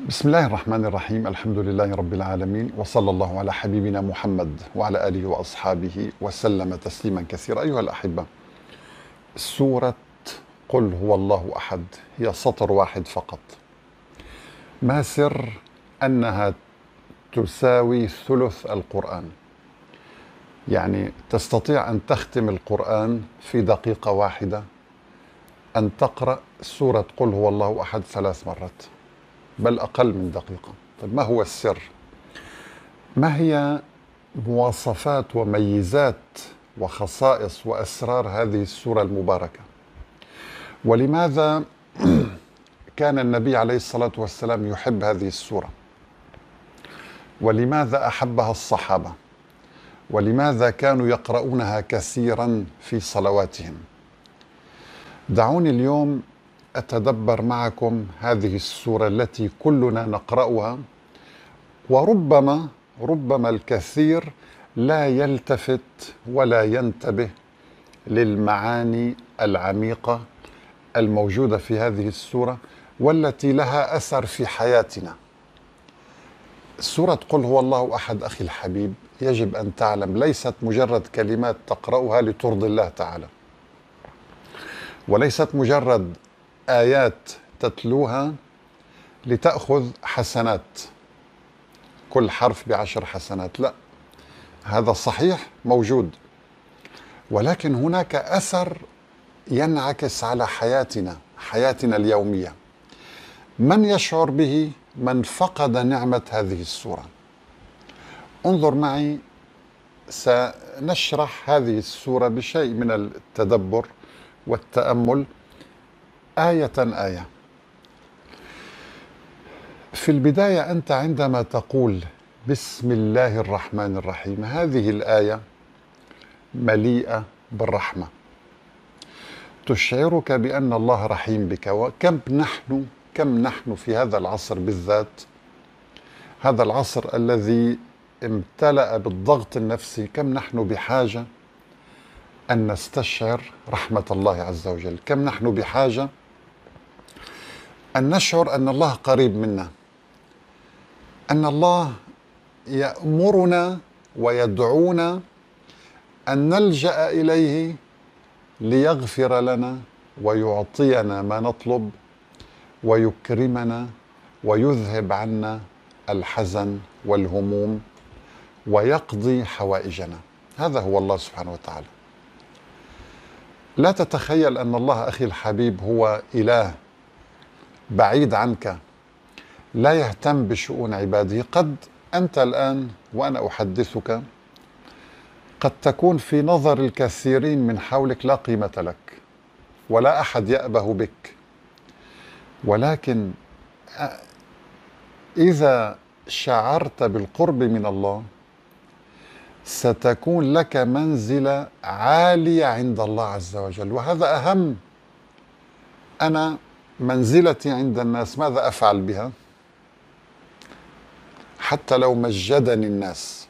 بسم الله الرحمن الرحيم. الحمد لله رب العالمين، وصلى الله على حبيبنا محمد وعلى آله وأصحابه وسلم تسليما كثيرا. أيها الأحبة، سورة قل هو الله أحد هي سطر واحد فقط. ما سر أنها تساوي ثلث القرآن؟ يعني تستطيع أن تختم القرآن في دقيقة واحدة، أن تقرأ سورة قل هو الله أحد 3 مرات، بل أقل من دقيقة. طيب، ما هو السر؟ ما هي مواصفات وميزات وخصائص وأسرار هذه السورة المباركة؟ ولماذا كان النبي عليه الصلاة والسلام يحب هذه السورة؟ ولماذا أحبها الصحابة؟ ولماذا كانوا يقرؤونها كثيرا في صلواتهم؟ دعوني اليوم أتدبر معكم هذه السورة التي كلنا نقرأها، وربما الكثير لا يلتفت ولا ينتبه للمعاني العميقة الموجودة في هذه السورة والتي لها أثر في حياتنا. سورة قل هو الله أحد أخي الحبيب، يجب أن تعلم ليست مجرد كلمات تقرأها لترضي الله تعالى، وليست مجرد آيات تتلوها لتأخذ حسنات، كل حرف ب10 حسنات. لا، هذا صحيح موجود، ولكن هناك أثر ينعكس على حياتنا اليومية. من يشعر به؟ من فقد نعمة هذه السورة. انظر معي، سنشرح هذه السورة بشيء من التدبر والتأمل آية آية. في البداية أنت عندما تقول بسم الله الرحمن الرحيم، هذه الآية مليئة بالرحمة، تشعرك بأن الله رحيم بك. وكم نحن في هذا العصر بالذات، هذا العصر الذي امتلأ بالضغط النفسي، كم نحن بحاجة أن نستشعر رحمة الله عز وجل، كم نحن بحاجة أن نشعر أن الله قريب منا، أن الله يأمرنا ويدعونا أن نلجأ إليه ليغفر لنا ويعطينا ما نطلب ويكرمنا ويذهب عنا الحزن والهموم ويقضي حوائجنا. هذا هو الله سبحانه وتعالى. لا تتخيل أن الله أخي الحبيب هو إله بعيد عنك، لا يهتم بشؤون عباده. قد أنت الآن وأنا أحدثك قد تكون في نظر الكثيرين من حولك لا قيمة لك، ولا أحد يأبه بك، ولكن إذا شعرت بالقرب من الله ستكون لك منزلة عالية عند الله عز وجل، وهذا أهم. أنا منزلتي عند الناس ماذا أفعل بها؟ حتى لو مجدني الناس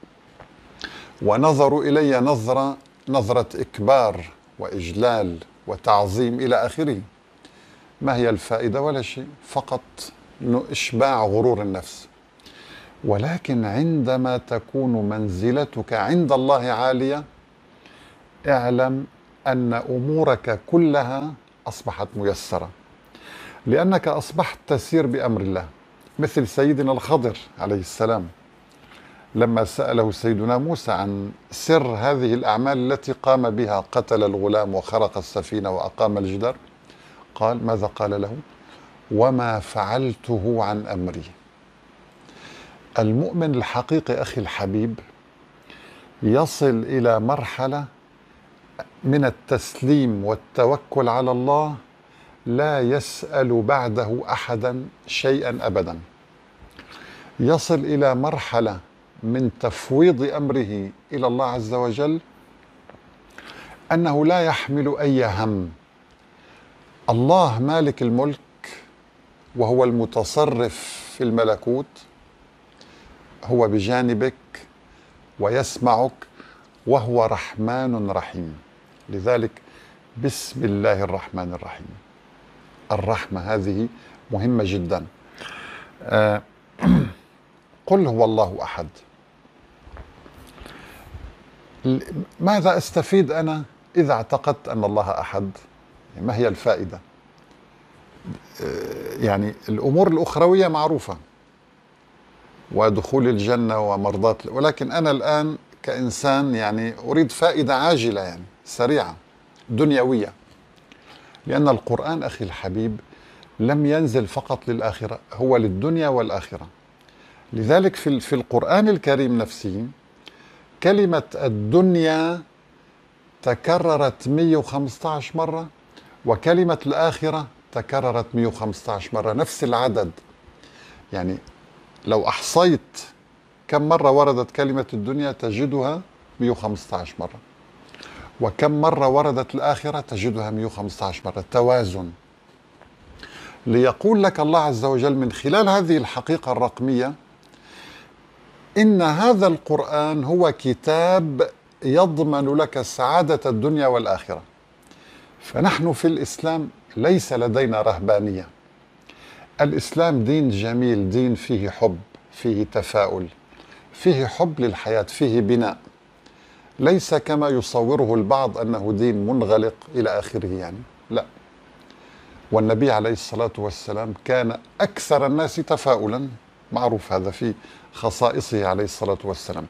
ونظروا إلي نظرة إكبار وإجلال وتعظيم إلى آخره، ما هي الفائدة؟ ولا شيء، فقط إشباع غرور النفس. ولكن عندما تكون منزلتك عند الله عالية، اعلم أن أمورك كلها أصبحت ميسرة، لأنك أصبحت تسير بأمر الله. مثل سيدنا الخضر عليه السلام لما سأله سيدنا موسى عن سر هذه الأعمال التي قام بها، قتل الغلام وخرق السفينة وأقام الجدار، قال ماذا قال له؟ وما فعلته عن أمري. المؤمن الحقيقي أخي الحبيب يصل إلى مرحلة من التسليم والتوكل على الله، لا يسأل بعده أحدا شيئا أبدا. يصل إلى مرحلة من تفويض أمره إلى الله عز وجل أنه لا يحمل أي هم. الله مالك الملك وهو المتصرف في الملكوت، هو بجانبك ويسمعك، وهو رحمن رحيم. لذلك بسم الله الرحمن الرحيم. الرحمة هذه مهمة جدا. آه، قل هو الله أحد. ماذا أستفيد أنا إذا اعتقدت أن الله أحد؟ ما هي الفائدة؟ يعني الأمور الأخروية معروفة، ودخول الجنة ومرضاة، ولكن أنا الآن كإنسان يعني أريد فائدة عاجلة، يعني سريعة دنيوية، لأن القرآن أخي الحبيب لم ينزل فقط للآخرة، هو للدنيا والآخرة. لذلك في القرآن الكريم نفسه كلمة الدنيا تكررت 115 مرة، وكلمة الآخرة تكررت 115 مرة، نفس العدد. يعني لو أحصيت كم مرة وردت كلمة الدنيا تجدها 115 مرة، وكم مرة وردت الآخرة تجدها 115 مرة. توازن، ليقول لك الله عز وجل من خلال هذه الحقيقة الرقمية إن هذا القرآن هو كتاب يضمن لك سعادة الدنيا والآخرة. فنحن في الإسلام ليس لدينا رهبانية. الإسلام دين جميل، دين فيه حب، فيه تفاؤل، فيه حب للحياة، فيه بناء، ليس كما يصوره البعض أنه دين منغلق إلى آخره، يعني لا. والنبي عليه الصلاة والسلام كان أكثر الناس تفاؤلا، معروف هذا في خصائصه عليه الصلاة والسلام.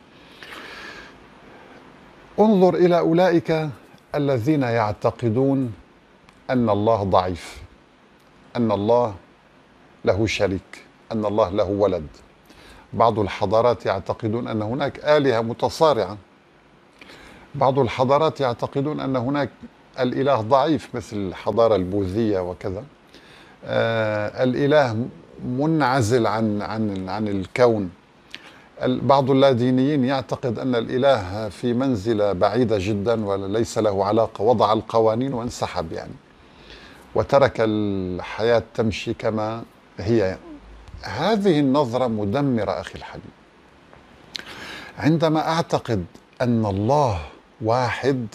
انظر إلى أولئك الذين يعتقدون أن الله ضعيف، أن الله له شريك، أن الله له ولد. بعض الحضارات يعتقدون أن هناك آلهة متصارعة، بعض الحضارات يعتقدون أن هناك الإله ضعيف مثل الحضارة البوذية وكذا. الإله منعزل عن الكون. بعض اللادينيين يعتقد أن الإله في منزلة بعيدة جدا وليس له علاقة، وضع القوانين وانسحب يعني، وترك الحياة تمشي كما هي. هذه النظرة مدمرة أخي الحبيب. عندما أعتقد أن الله واحد،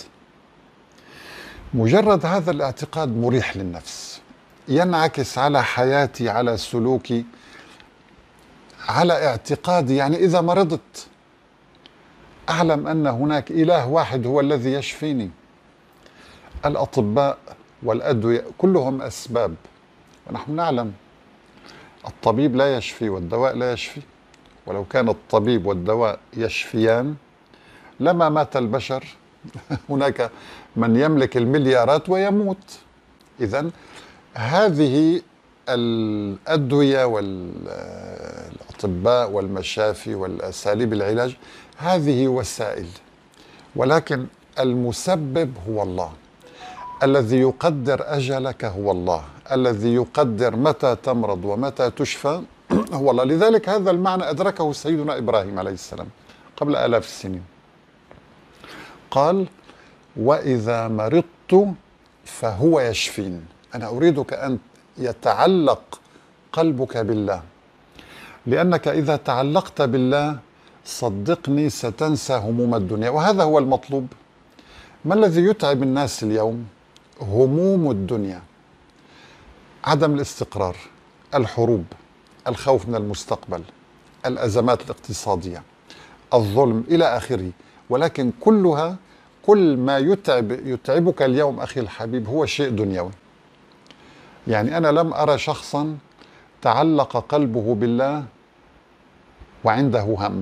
مجرد هذا الاعتقاد مريح للنفس، ينعكس على حياتي، على سلوكي، على اعتقادي. يعني إذا مرضت أعلم أن هناك إله واحد هو الذي يشفيني. الأطباء والأدوية كلهم أسباب، ونحن نعلم الطبيب لا يشفي والدواء لا يشفي، ولو كان الطبيب والدواء يشفيان لما مات البشر. هناك من يملك المليارات ويموت. إذن هذه الأدوية والأطباء والمشافي والأساليب العلاج هذه وسائل، ولكن المسبب هو الله. الذي يقدر أجلك هو الله، الذي يقدر متى تمرض ومتى تشفى هو الله. لذلك هذا المعنى أدركه سيدنا إبراهيم عليه السلام قبل آلاف السنين. قال: وإذا مرضت فهو يشفين. أنا أريدك أن يتعلق قلبك بالله، لأنك إذا تعلقت بالله صدقني ستنسى هموم الدنيا، وهذا هو المطلوب. ما الذي يتعب الناس اليوم؟ هموم الدنيا، عدم الاستقرار، الحروب، الخوف من المستقبل، الأزمات الاقتصادية، الظلم إلى آخره. ولكن كل ما يتعبك اليوم أخي الحبيب هو شيء دنيوي. يعني أنا لم أرى شخصا تعلق قلبه بالله وعنده هم.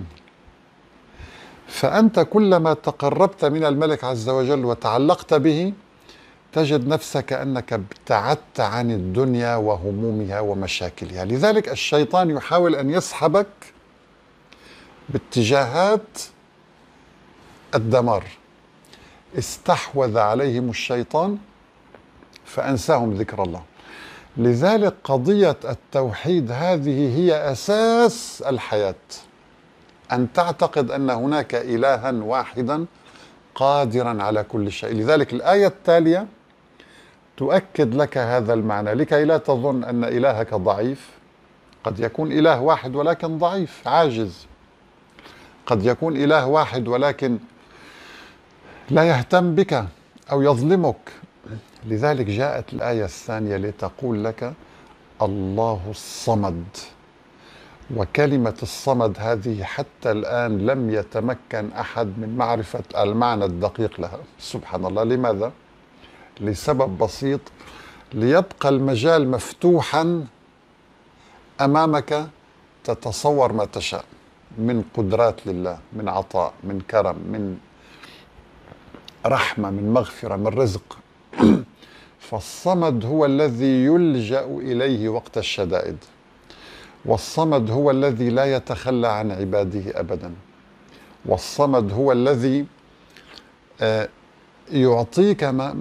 فأنت كلما تقربت من الملك عز وجل وتعلقت به تجد نفسك أنك ابتعدت عن الدنيا وهمومها ومشاكلها. لذلك الشيطان يحاول أن يسحبك باتجاهات الدمار. استحوذ عليهم الشيطان فأنساهم ذكر الله. لذلك قضية التوحيد هذه هي أساس الحياة، أن تعتقد أن هناك إلها واحدا قادرا على كل شيء. لذلك الآية التالية تؤكد لك هذا المعنى، لكي لا تظن أن إلهك ضعيف. قد يكون إله واحد ولكن ضعيف عاجز، قد يكون إله واحد ولكن لا يهتم بك أو يظلمك. لذلك جاءت الآية الثانية لتقول لك الله الصمد. وكلمة الصمد هذه حتى الآن لم يتمكن أحد من معرفة المعنى الدقيق لها. سبحان الله. لماذا؟ لسبب بسيط: ليبقى المجال مفتوحا أمامك تتصور ما تشاء من قدرات لله، من عطاء، من كرم، من رحمة، من مغفرة، من رزق. فالصمد هو الذي يلجأ إليه وقت الشدائد، والصمد هو الذي لا يتخلى عن عباده أبدا، والصمد هو الذي يعطيك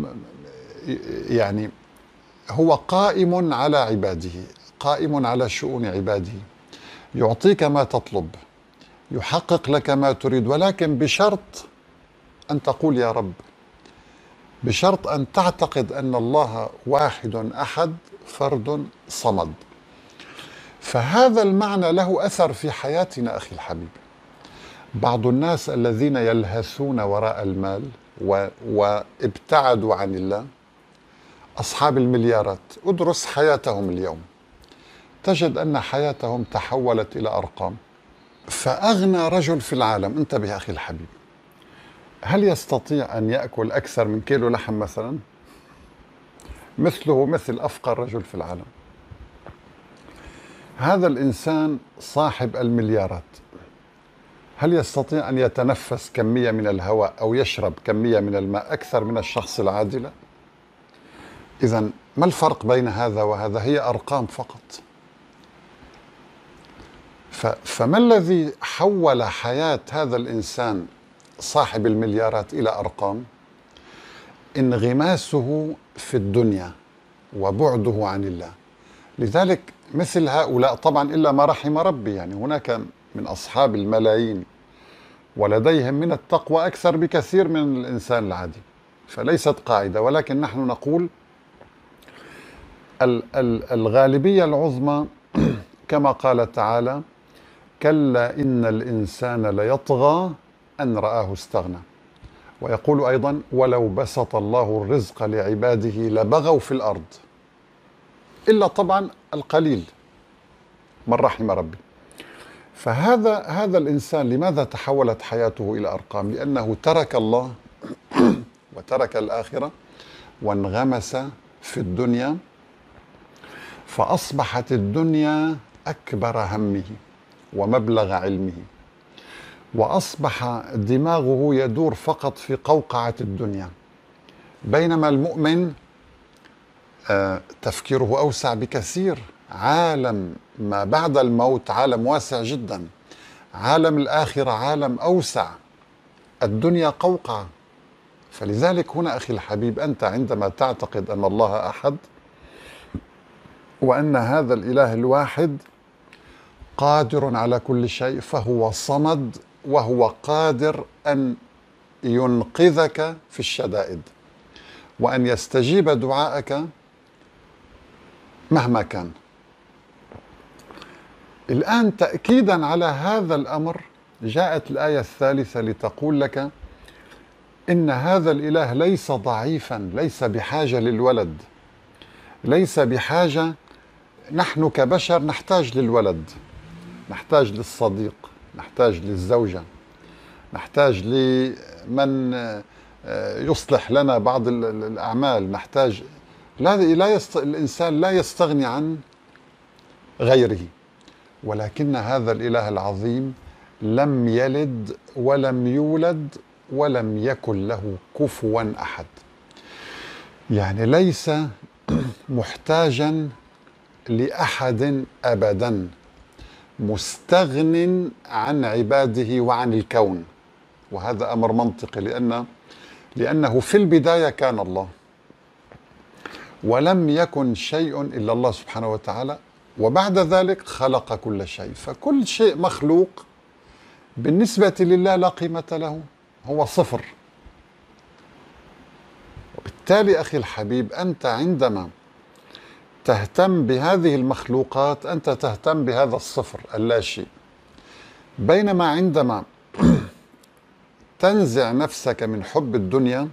يعني هو قائم على عباده، قائم على شؤون عباده، يعطيك ما تطلب، يحقق لك ما تريد، ولكن بشرط أن تقول يا رب، بشرط أن تعتقد أن الله واحد أحد فرد صمد. فهذا المعنى له أثر في حياتنا أخي الحبيب. بعض الناس الذين يلهثون وراء المال وابتعدوا عن الله، أصحاب المليارات، ادرس حياتهم اليوم تجد أن حياتهم تحولت إلى أرقام. فأغنى رجل في العالم، انتبه أخي الحبيب، هل يستطيع أن يأكل أكثر من كيلو لحم مثلا؟ مثله مثل أفقر رجل في العالم. هذا الإنسان صاحب المليارات هل يستطيع أن يتنفس كمية من الهواء أو يشرب كمية من الماء أكثر من الشخص العادي؟ لا. إذن ما الفرق بين هذا وهذا؟ هي أرقام فقط. فما الذي حول حياة هذا الإنسان صاحب المليارات إلى أرقام؟ انغماسه في الدنيا وبعده عن الله. لذلك مثل هؤلاء طبعا إلا ما رحم ربي، يعني هناك من أصحاب الملايين ولديهم من التقوى أكثر بكثير من الإنسان العادي، فليست قاعدة، ولكن نحن نقول الغالبية العظمى كما قال تعالى: كلا إن الإنسان ليطغى أن رآه استغنى. ويقول أيضا: ولو بسط الله الرزق لعباده لبغوا في الأرض، إلا طبعا القليل من رحم ربي. فهذا الإنسان لماذا تحولت حياته إلى أرقام؟ لأنه ترك الله وترك الآخرة وانغمس في الدنيا، فأصبحت الدنيا أكبر همه ومبلغ علمه، وأصبح دماغه يدور فقط في قوقعة الدنيا. بينما المؤمن تفكيره أوسع بكثير. عالم ما بعد الموت عالم واسع جدا، عالم الآخرة عالم أوسع، الدنيا قوقعة. فلذلك هنا أخي الحبيب، أنت عندما تعتقد أن الله أحد وأن هذا الإله الواحد قادر على كل شيء، فهو صمد، وهو قادر أن ينقذك في الشدائد وأن يستجيب دعائك مهما كان. الآن تأكيدا على هذا الأمر جاءت الآية الثالثة لتقول لك إن هذا الإله ليس ضعيفا، ليس بحاجة للولد، ليس بحاجة. نحن كبشر نحتاج للولد، نحتاج للصديق، نحتاج للزوجة، نحتاج لمن يصلح لنا بعض الأعمال، نحتاج الإنسان لا يستغني عن غيره. ولكن هذا الإله العظيم لم يلد ولم يولد ولم يكن له كفوا أحد، يعني ليس محتاجا لأحد أبدا، مستغن عن عباده وعن الكون. وهذا أمر منطقي، لأنه في البداية كان الله، ولم يكن شيء إلا الله سبحانه وتعالى، وبعد ذلك خلق كل شيء. فكل شيء مخلوق بالنسبة لله لا قيمة له، هو صفر. وبالتالي أخي الحبيب، أنت عندما تهتم بهذه المخلوقات أنت تهتم بهذا الصفر اللا شيء. بينما عندما تنزع نفسك من حب الدنيا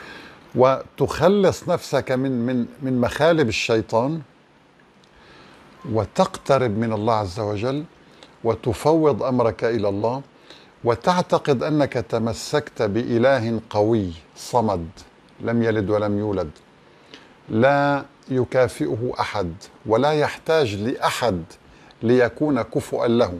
وتخلص نفسك من مخالب الشيطان وتقترب من الله عز وجل وتفوض أمرك إلى الله، وتعتقد أنك تمسكت بإله قوي صمد لم يلد ولم يولد، لا يكافئه أحد ولا يحتاج لأحد ليكون كفؤا له،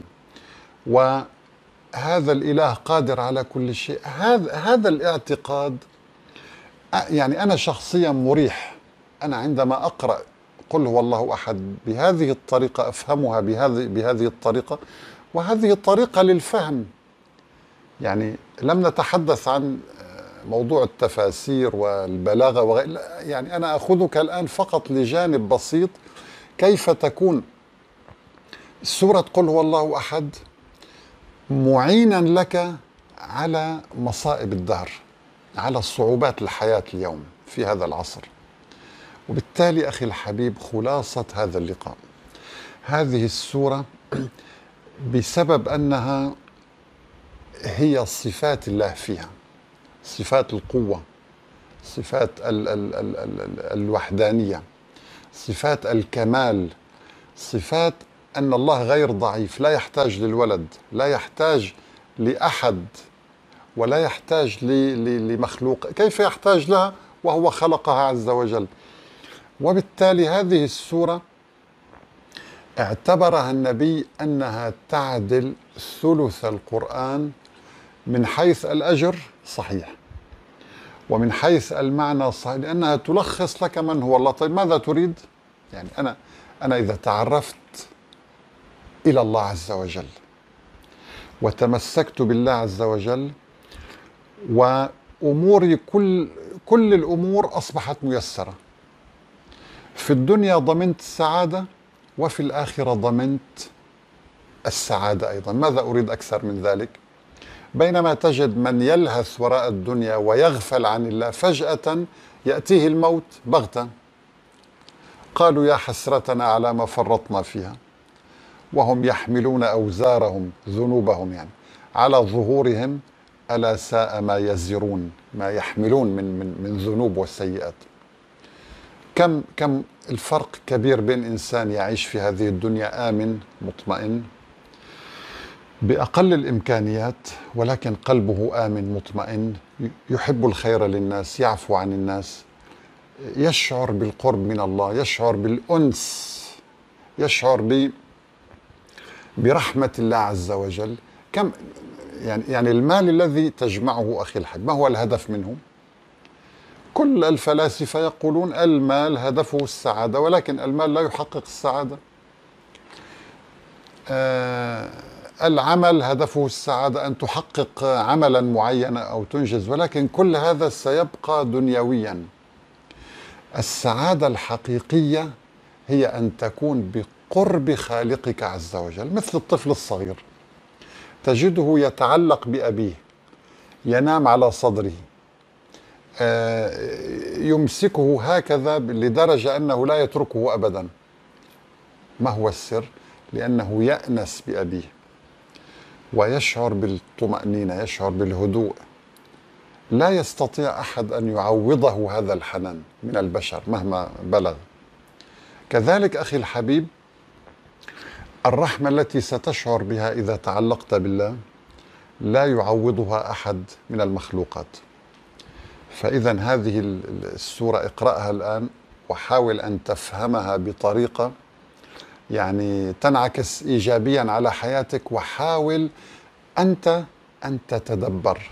وهذا الإله قادر على كل شيء. هذا الاعتقاد يعني أنا شخصيا مريح. أنا عندما أقرأ قل هو الله أحد بهذه الطريقة أفهمها بهذه الطريقة، وهذه الطريقة للفهم. يعني لم نتحدث عن موضوع التفاسير والبلاغة وغير، يعني أنا أخذك الآن فقط لجانب بسيط، كيف تكون سورة قل هو الله أحد معينا لك على مصائب الدهر، على صعوبات الحياة اليوم في هذا العصر. وبالتالي أخي الحبيب، خلاصة هذا اللقاء، هذه السورة بسبب أنها هي صفات الله فيها، صفات القوة، صفات الوحدانية، صفات الكمال، صفات أن الله غير ضعيف، لا يحتاج للولد، لا يحتاج لأحد، ولا يحتاج لمخلوق. كيف يحتاج لها وهو خلقها عز وجل؟ وبالتالي هذه السورة اعتبرها النبي أنها تعدل ثلث القرآن من حيث الأجر صحيح، ومن حيث المعنى صحيح، لأنها تلخص لك من هو الله. طيب ماذا تريد؟ يعني أنا إذا تعرفت إلى الله عز وجل وتمسكت بالله عز وجل، وأموري كل الأمور أصبحت ميسرة، في الدنيا ضمنت السعادة، وفي الآخرة ضمنت السعادة أيضا. ماذا أريد أكثر من ذلك؟ بينما تجد من يلهث وراء الدنيا ويغفل عن الله، فجأة يأتيه الموت بغتة، قالوا يا حسرتنا على ما فرطنا فيها، وهم يحملون أوزارهم ذنوبهم يعني على ظهورهم، ألا ساء ما يزرون، ما يحملون من ذنوب والسيئات. كم الفرق كبير بين إنسان يعيش في هذه الدنيا آمن مطمئن بأقل الإمكانيات، ولكن قلبه آمن مطمئن، يحب الخير للناس، يعفو عن الناس، يشعر بالقرب من الله، يشعر بالأنس، يشعر برحمة الله عز وجل. كم يعني المال الذي تجمعه أخي الحبيب، ما هو الهدف منه؟ كل الفلاسفة يقولون المال هدفه السعادة، ولكن المال لا يحقق السعادة. العمل هدفه السعادة، أن تحقق عملا معينا أو تنجز، ولكن كل هذا سيبقى دنيويا. السعادة الحقيقية هي أن تكون بقرب خالقك عز وجل، مثل الطفل الصغير تجده يتعلق بأبيه، ينام على صدره، يمسكه هكذا لدرجة أنه لا يتركه أبدا. ما هو السر؟ لأنه يأنس بأبيه ويشعر بالطمأنينة، يشعر بالهدوء. لا يستطيع أحد أن يعوضه هذا الحنان من البشر مهما بلغ. كذلك أخي الحبيب، الرحمة التي ستشعر بها إذا تعلقت بالله لا يعوضها أحد من المخلوقات. فإذا هذه السورة اقرأها الآن، وحاول أن تفهمها بطريقة يعني تنعكس إيجابيا على حياتك، وحاول أنت أن تتدبر،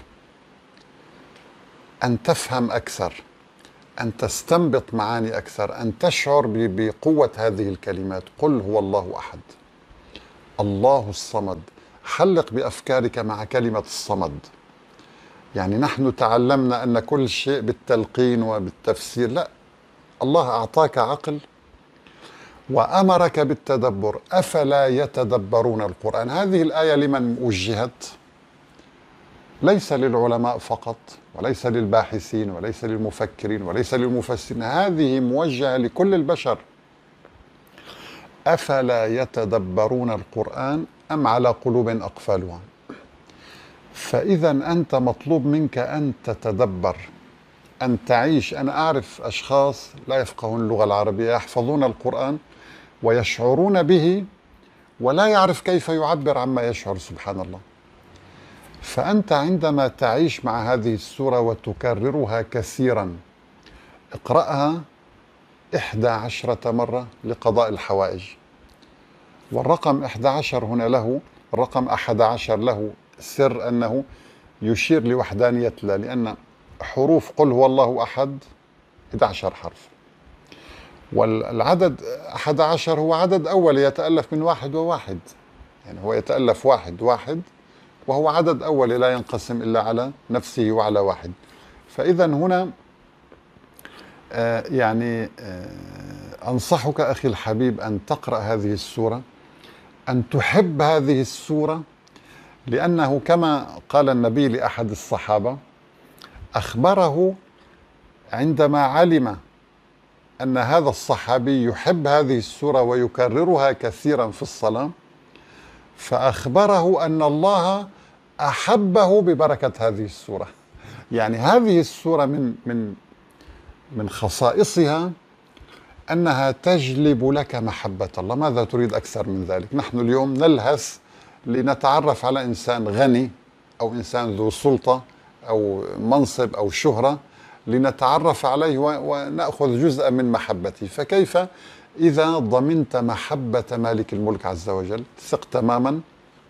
أن تفهم أكثر، أن تستنبط معاني أكثر، أن تشعر بقوة هذه الكلمات. قل هو الله أحد، الله الصمد. حلق بأفكارك مع كلمة الصمد. يعني نحن تعلمنا أن كل شيء بالتلقين وبالتفسير، لا، الله أعطاك عقل وأمرك بالتدبر. أفلا يتدبرون القرآن؟ هذه الآية لمن وجهت؟ ليس للعلماء فقط، وليس للباحثين، وليس للمفكرين، وليس للمفسرين، هذه موجهة لكل البشر. أفلا يتدبرون القرآن أم على قلوب أقفالها؟ فإذا أنت مطلوب منك أن تتدبر، أن تعيش. أنا أعرف أشخاص لا يفقهون اللغة العربية، يحفظون القرآن ويشعرون به ولا يعرف كيف يعبر عما يشعر، سبحان الله. فأنت عندما تعيش مع هذه السورة وتكررها كثيرا، اقرأها 11 مرة لقضاء الحوائج. والرقم 11 هنا له، الرقم 11 له سر أنه يشير لوحدانية الله، لأن حروف قل هو الله أحد 11 حرف، والعدد 11 هو عدد أولي يتألف من واحد وواحد، يعني هو يتألف واحد واحد، وهو عدد أولي لا ينقسم إلا على نفسه وعلى واحد. فإذا هنا أنصحك أخي الحبيب أن تقرأ هذه السورة، أن تحب هذه السورة، لأنه كما قال النبي لأحد الصحابة، أخبره عندما علم أن هذا الصحابي يحب هذه السورة ويكررها كثيرا في الصلاة، فأخبره أن الله أحبه ببركة هذه السورة. يعني هذه السورة من خصائصها أنها تجلب لك محبة الله. ماذا تريد أكثر من ذلك؟ نحن اليوم نلهث لنتعرف على إنسان غني أو إنسان ذو سلطة أو منصب أو شهرة، لنتعرف عليه ونأخذ جزءا من محبته. فكيف إذا ضمنت محبة مالك الملك عز وجل؟ ثق تماما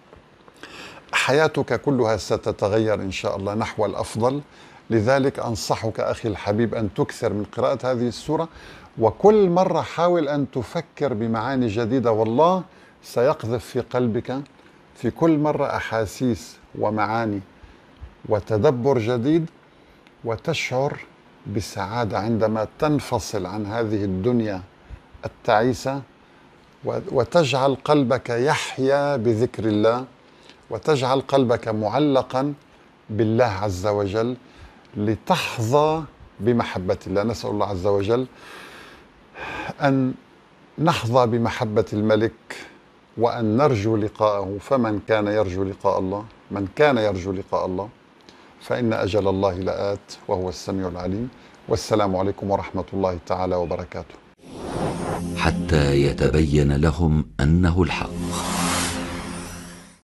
حياتك كلها ستتغير إن شاء الله نحو الأفضل. لذلك أنصحك أخي الحبيب أن تكثر من قراءة هذه السورة، وكل مرة حاول أن تفكر بمعاني جديدة، والله سيقذف في قلبك في كل مرة أحاسيس ومعاني وتدبر جديد، وتشعر بسعادة عندما تنفصل عن هذه الدنيا التعيسة، وتجعل قلبك يحيا بذكر الله، وتجعل قلبك معلقا بالله عز وجل، لتحظى بمحبة الله. نسأل الله عز وجل أن نحظى بمحبة الملك وأن نرجو لقاءه. فمن كان يرجو لقاء الله، من كان يرجو لقاء الله فإن أجل الله لآت وهو السميع العليم. والسلام عليكم ورحمة الله تعالى وبركاته. حتى يتبين لهم أنه الحق.